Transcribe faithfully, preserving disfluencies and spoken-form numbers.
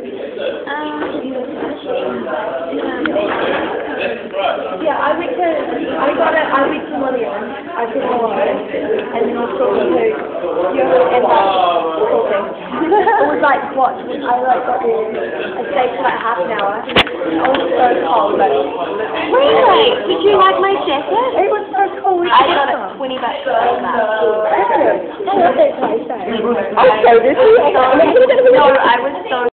Yeah, I went to, I got it, I went to William, I said hello, and then I was talking to you, and like, talking. It was like, what, I like got there, I stayed for like half an hour. I was so cold, but... Really? Did you like my jacket? It was so cool. I got it twenty bucks for that. I love that place, though. I was so, no, I was so